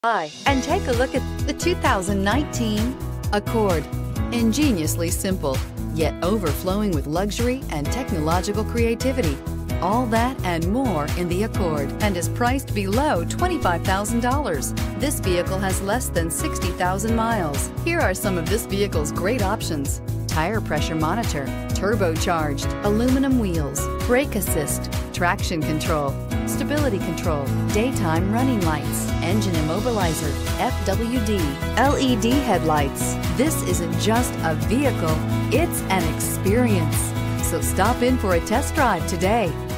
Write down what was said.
Hi, and take a look at the 2019 Accord. Ingeniously simple, yet overflowing with luxury and technological creativity. All that and more in the Accord, and is priced below $25,000. This vehicle has less than 60,000 miles. Here are some of this vehicle's great options: tire pressure monitor, turbocharged, aluminum wheels, brake assist, traction control, stability control, daytime running lights, engine immobilizer, FWD, LED headlights. This isn't just a vehicle, it's an experience. So stop in for a test drive today.